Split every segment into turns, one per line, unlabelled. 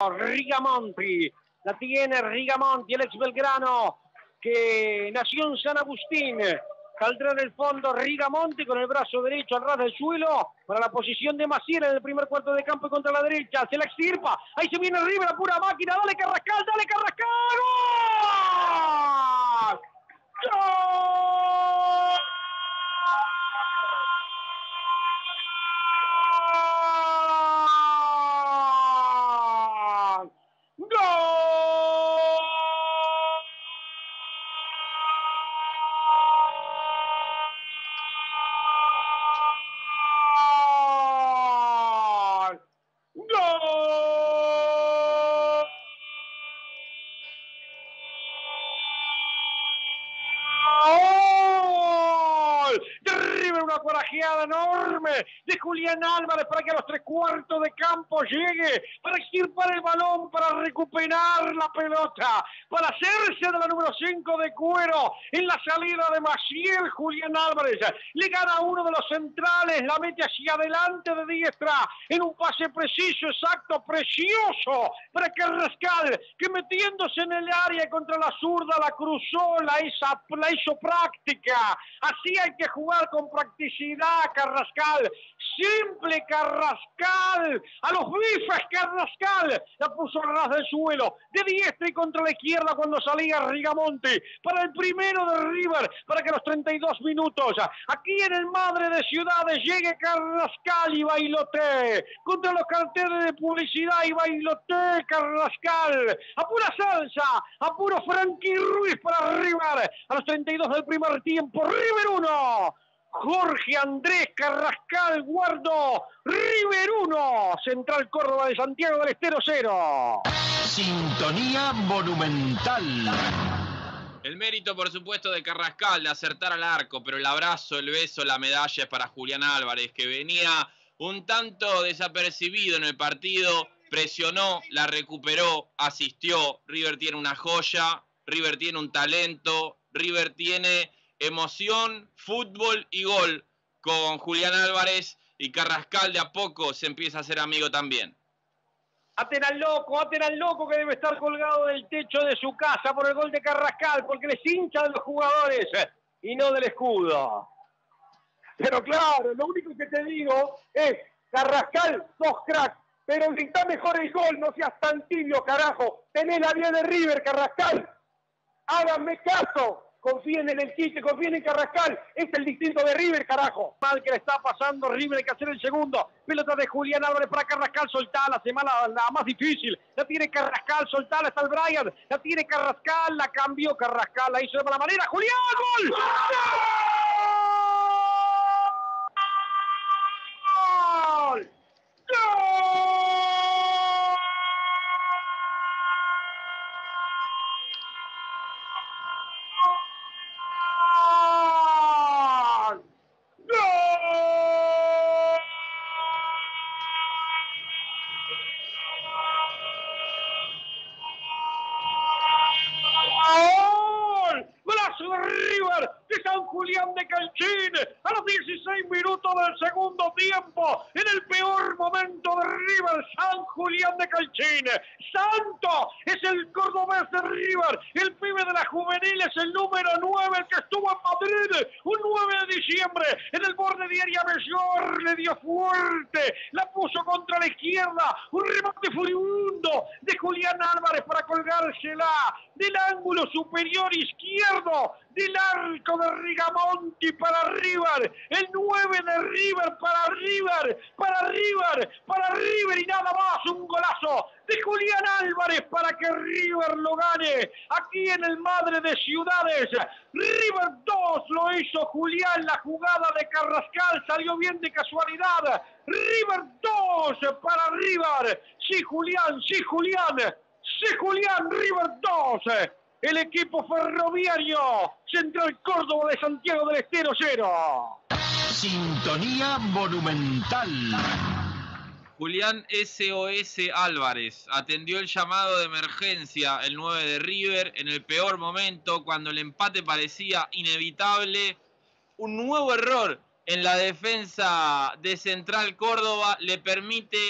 Rigamonti, la tiene Rigamonti, el ex Belgrano que nació en San Agustín. Saldrá en el fondo Rigamonti con el brazo derecho al ras del suelo para la posición de Maciel en el primer cuarto de campo y contra la derecha. Se la extirpa. Ahí se viene River, la pura máquina. Dale Carrascal, dale Carrascal. ¡Gol! ¡Gol! Una corajeada enorme de Julián Álvarez para que a los 3/4 de campo llegue, para extirpar el balón, para recuperar la pelota, para hacerse de la número 5 de cuero en la salida de Maciel. Julián Álvarez le gana a uno de los centrales, la mete hacia adelante de diestra en un pase preciso, exacto, precioso para Carrascal, que metiéndose en el área contra la zurda la cruzó, la hizo práctica. Así hay que jugar con practicidad, Carrascal. Simple Carrascal. A los bifes Carrascal. La puso al ras del suelo. De diestra y contra la izquierda cuando salía Rigamonti. Para el primero de River. Para que a los 32 minutos, aquí en el Madre de Ciudades, llegue Carrascal y bailotee. Contra los carteles de publicidad y bailotee Carrascal. A pura salsa. A puro Frankie Ruiz para River. A los 32 del primer tiempo. River 1. Jorge Andrés Carrascal Guardo, River 1, Central Córdoba de Santiago del Estero 0.
Sintonía Monumental.
El mérito, por supuesto, de Carrascal de acertar al arco, pero el abrazo, el beso, la medalla es para Julián Álvarez, que venía un tanto desapercibido en el partido, presionó, la recuperó, asistió. River tiene una joya, River tiene un talento, River tiene emoción, fútbol y gol con Julián Álvarez, y Carrascal de a poco se empieza a hacer amigo también.
Aten al loco que debe estar colgado del techo de su casa por el gol de Carrascal, porque les hincha de los jugadores y no del escudo.
Pero claro, lo único que te digo es, Carrascal, sos crack, pero grita mejor el gol, no seas tan tibio, carajo. Tenés la vía de River, Carrascal. Háganme caso. Confíen en el Chiche, confíen en Carrascal. Es el distinto de River, carajo.
Mal que le está pasando River, hay que hacer el segundo. Pelota de Julián Álvarez para Carrascal, soltá la semana la más difícil. La tiene Carrascal, soltá, está el Brian. La tiene Carrascal, la cambió Carrascal, la hizo de mala manera. ¡Julián, gol! ¡Gol! ¡Gol! De San Julián de Calchín, a los 16 minutos del segundo tiempo, en el peor momento de River, San Julián de Calchín. Santo es el cordobés de River, el pibe de la juvenil es el número 9, el que estuvo en Madrid, un 9 de diciembre, en el borde de área mayor, le dio fuerte, la puso contra la izquierda, un remate furibundo de Julián Álvarez para colgársela del ángulo superior izquierdo, del arco de Rigamonti para River, el 9 de River para River, para River, para River y nada más, un golazo de Julián Álvarez para que River lo gane, aquí en el Madre de Ciudades. River 2 lo hizo Julián, la jugada de Carrascal salió bien de casualidad. River 2 para River, sí Julián, sí Julián, sí Julián, River 2. El equipo ferroviario Central Córdoba de Santiago del Estero 0.
Sintonía Monumental.
Julián SOS Álvarez atendió el llamado de emergencia, el 9 de River, en el peor momento, cuando el empate parecía inevitable. Un nuevo error en la defensa de Central Córdoba le permite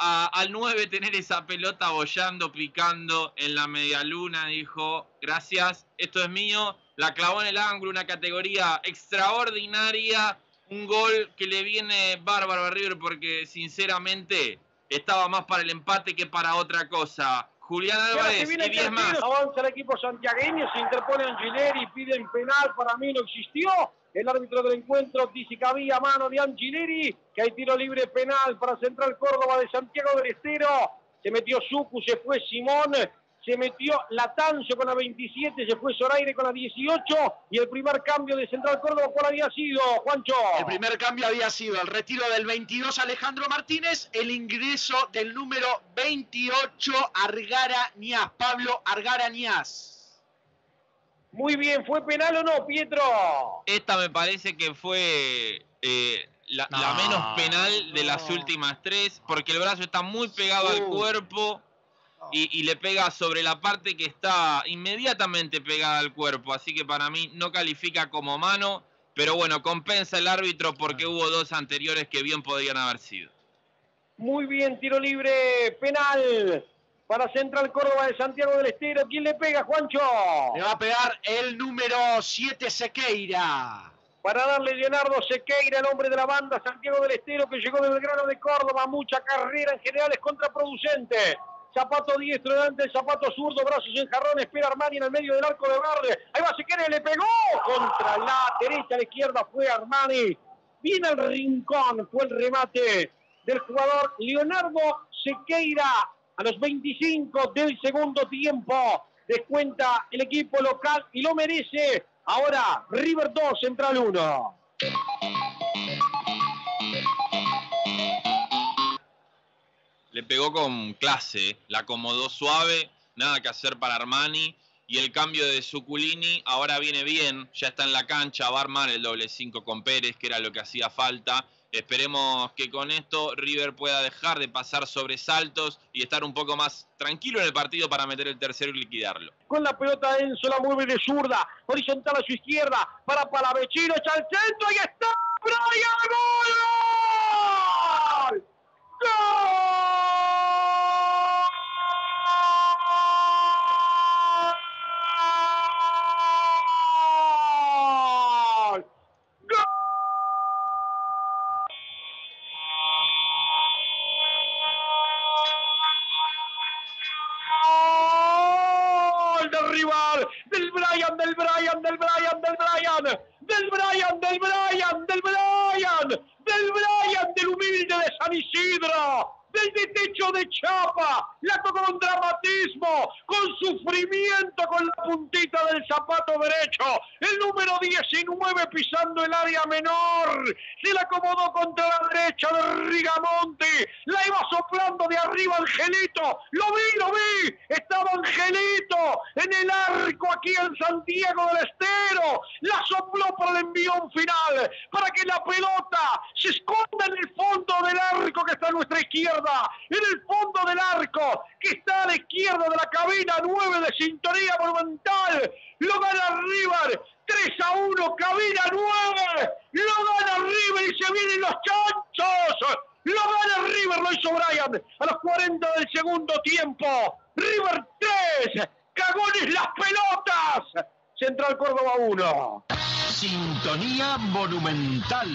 al 9 tener esa pelota bollando, picando en la medialuna. Dijo, gracias, esto es mío. La clavó en el ángulo, una categoría extraordinaria. Un gol que le viene bárbaro a River porque sinceramente estaba más para el empate que para otra cosa. Julián Álvarez y 10 más.
Avanza el equipo santiagueño, se interpone Angileri, piden penal, para mí no existió. El árbitro del encuentro dice que había mano de Angileri, que hay tiro libre penal para Central Córdoba de Santiago del Estero. Se metió Sucu, se fue Simón, se metió Latancio con la 27, se fue Zoraire con la 18, y el primer cambio de Central Córdoba, ¿cuál había sido, Juancho?
El primer cambio había sido el retiro del 22 Alejandro Martínez, el ingreso del número 28 Argarañaz, Pablo Argarañaz.
Muy bien, ¿fue penal o no, Pietro?
Esta me parece que fue la menos penal de las últimas tres, porque el brazo está muy pegado al cuerpo y le pega sobre la parte que está inmediatamente pegada al cuerpo, así que para mí no califica como mano, pero bueno, compensa el árbitro porque hubo dos anteriores que bien podrían haber sido.
Muy bien, tiro libre penal para Central Córdoba de Santiago del Estero. ¿Quién le pega, Juancho?
Le va a pegar el número 7 Sequeira.
Para darle Leonardo Sequeira, el hombre de la banda, Santiago del Estero, que llegó de Belgrano de Córdoba. Mucha carrera, en general es contraproducente. Zapato diestro delante, el zapato zurdo, brazos en jarrón, espera Armani en el medio del arco de Verde. Ahí va Sequeira, le pegó contra la derecha, a la izquierda fue Armani. Viene el rincón, fue el remate del jugador Leonardo Sequeira. A los 25 del segundo tiempo descuenta el equipo local y lo merece. Ahora River 2, Central 1.
Le pegó con clase, la acomodó suave, nada que hacer para Armani. Y el cambio de Zuculini ahora viene bien, ya está en la cancha, va a armar el doble 5 con Pérez, que era lo que hacía falta. Esperemos que con esto River pueda dejar de pasar sobresaltos y estar un poco más tranquilo en el partido para meter el tercero y liquidarlo.
Con la pelota Enzo, la mueve de zurda, horizontal a su izquierda, para Palavecino, echa al centro, ahí está, Brian, ¡gol! ¡Gol! Del humilde de San Isidro, del de techo de chapa, la tocó con dramatismo, con sufrimiento, con la puntita del zapato derecho, el número 19 pisando el área menor, se la acomodó contra la derecha de Rigamonti, la iba soplando de arriba Angelito, lo vi, estaba Angelito en el arco aquí en Santiago del Estero, la sopló para el envión final, para que la pelota se esconda en el fondo del arco que está a nuestra izquierda, en el fondo del arco que está a la izquierda de la cabina 9 de Sintonía Monumental, lo gana River, 3-1, cabina 9, lo gana River y se vienen los chanchos, lo gana River, lo hizo Brian a los 40 del segundo tiempo, River 3, cagones las pelotas, Central Córdoba 1.
Sintonía Monumental.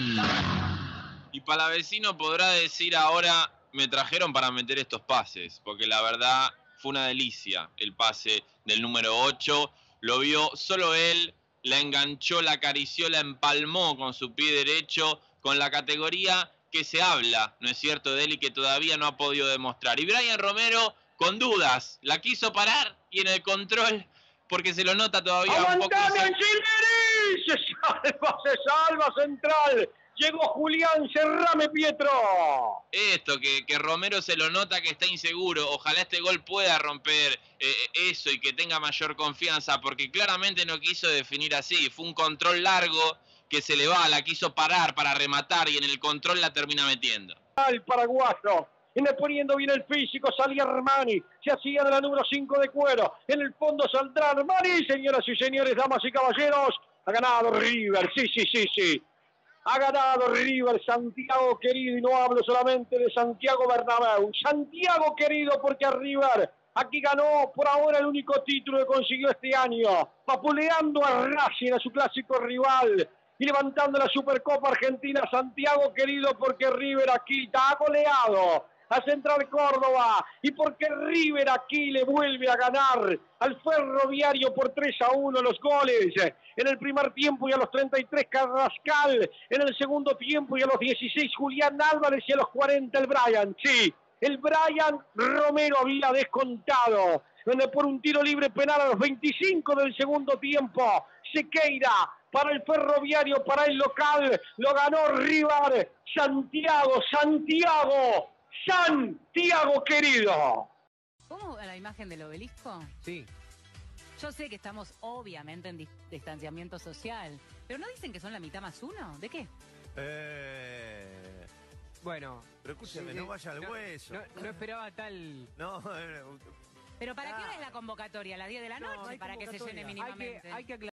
Y Palavecino podrá decir ahora, me trajeron para meter estos pases, porque la verdad fue una delicia el pase del número 8, lo vio solo él, la enganchó, la acarició, la empalmó con su pie derecho, con la categoría que se habla, ¿no es cierto?, de él y que todavía no ha podido demostrar. Y Brian Romero, con dudas, la quiso parar y en el control, porque se lo nota todavía un poco...
¡Aguantame, Angileri! Se salva Central. Llegó Julián, cerrame, Pietro.
Esto, que Romero se lo nota que está inseguro. Ojalá este gol pueda romper eso y que tenga mayor confianza, porque claramente no quiso definir así. Fue un control largo que se le va, la quiso parar para rematar y en el control la termina metiendo.
Al paraguayo, poniendo bien el físico, salía Armani, se hacía de la número 5 de cuero. En el fondo saldrá Armani, señoras y señores, damas y caballeros. Ha ganado River, sí. Ha ganado River, Santiago querido, y no hablo solamente de Santiago Bernabéu. Santiago querido, porque a River aquí ganó por ahora el único título que consiguió este año, vapuleando a Racing, a su clásico rival, y levantando la Supercopa Argentina. Santiago querido, porque River aquí está goleado a Central Córdoba, y porque River aquí le vuelve a ganar al Ferroviario por 3-1. Los goles en el primer tiempo y a los 33 Carrascal, en el segundo tiempo y a los 16 Julián Álvarez, y a los 40 el Brian. Sí, el Brian Romero había descontado por un tiro libre penal a los 25 del segundo tiempo. Sequeira para el Ferroviario, para el local, lo ganó River. Santiago querido.
¿Cómo la imagen del obelisco?
Sí.
Yo sé que estamos obviamente en distanciamiento social, pero ¿no dicen que son la mitad más uno? ¿De qué?
Bueno.
Pero escúcheme, no vaya al hueso.
No esperaba tal...
No,
¿Pero para qué hora es la convocatoria? ¿A las 10 de la noche?
No hay
para que se llene
convocatoria.
mínimamente.
Hay que aclarar.